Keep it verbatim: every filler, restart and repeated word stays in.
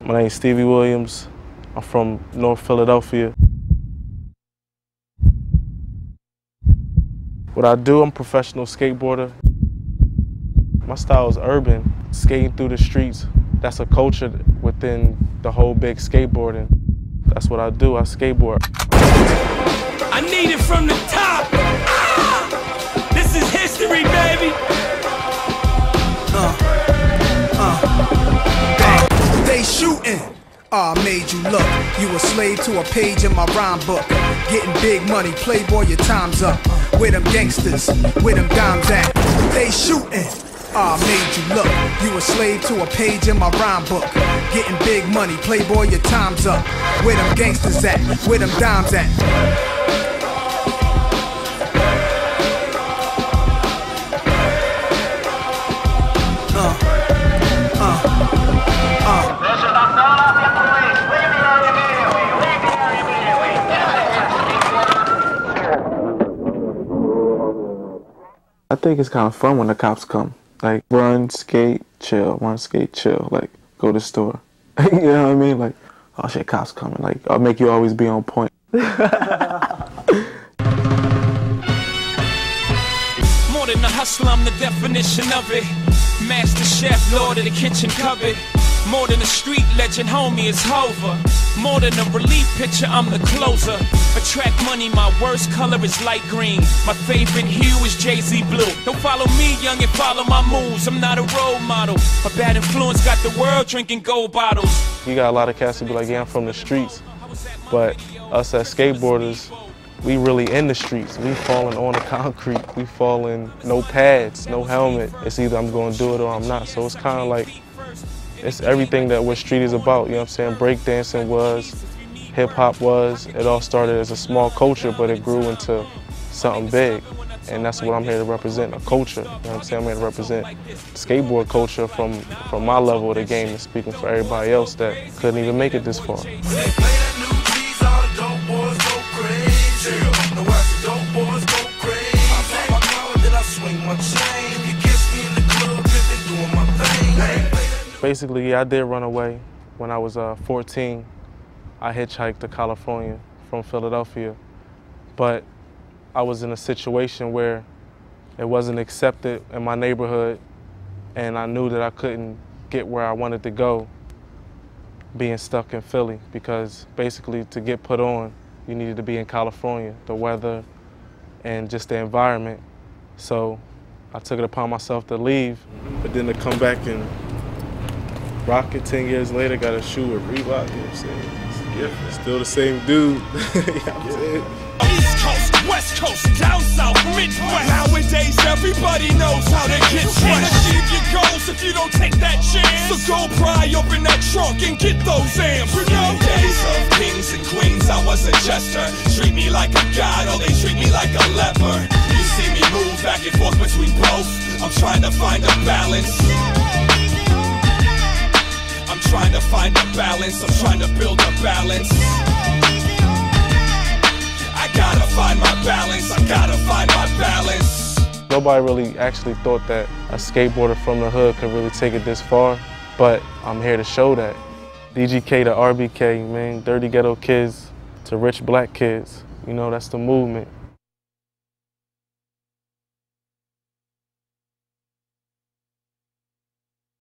My name is Stevie Williams. I'm from North Philadelphia. What I do, I'm a professional skateboarder. My style is urban, skating through the streets. That's a culture within the whole big skateboarding. That's what I do, I skateboard. I need it from the top. Ah! This is history, baby. Uh, uh, they, they shooting. Ah, oh, made you look. You a slave to a page in my rhyme book. Getting big money, playboy, your time's up. Where them gangsters, where them dimes at? They shooting. Ah, oh, made you look. You a slave to a page in my rhyme book. Getting big money, playboy, your time's up. Where them gangsters at? Where them dimes at? Uh, uh, uh. I think it's kind of fun when the cops come. Like, run, skate, chill, run, skate, chill, like, go to the store. You know what I mean? Like, oh shit, cops coming. Like, I'll make you always be on point. More than a hustler, I'm the definition of it. Master chef, lord of the kitchen cupboard. More than a street legend, homie, it's Hover. More than a relief pitcher, I'm the closer. Attract money, my worst color is light green. My favorite hue is Jessy blue. Don't follow me, young, and follow my moves. I'm not a role model. A bad influence got the world drinking gold bottles. You got a lot of cats who be like, yeah, I'm from the streets. But us as skateboarders, we really in the streets. We falling on the concrete. We falling, no pads, no helmet. It's either I'm gonna do it or I'm not. So it's kind of like, it's everything that what street is about, you know what I'm saying? Breakdancing was, hip hop was. It all started as a small culture, but it grew into something big. And that's what I'm here to represent, a culture. You know what I'm saying? I'm here to represent skateboard culture from, from my level of the game and speaking for everybody else that couldn't even make it this far. Basically, yeah, I did run away when I was uh, fourteen. I hitchhiked to California from Philadelphia, but I was in a situation where it wasn't accepted in my neighborhood, and I knew that I couldn't get where I wanted to go being stuck in Philly, because basically to get put on, you needed to be in California, the weather and just the environment. So I took it upon myself to leave, but then to come back and rock it ten years later, got a shoe with Reebok, you know what I'm saying? It's different. Still the same dude. You know what I'm saying? East Coast, West Coast, down south, Midwest. Nowadays, everybody knows how to get sweat. Can't achieve your goals if you don't take that chance. So go pry open that trunk and get those amps. You know? Days of kings and queens, I was a jester. Treat me like a god, or they treat me like a leper. You see me move back and forth between both. I'm trying to find a balance. I'm trying to find a balance, I'm trying to build a balance. I gotta find my balance, I gotta find my balance. Nobody really actually thought that a skateboarder from the hood could really take it this far, but I'm here to show that. D G K to R B K, man, dirty ghetto kids to rich black kids, you know, that's the movement.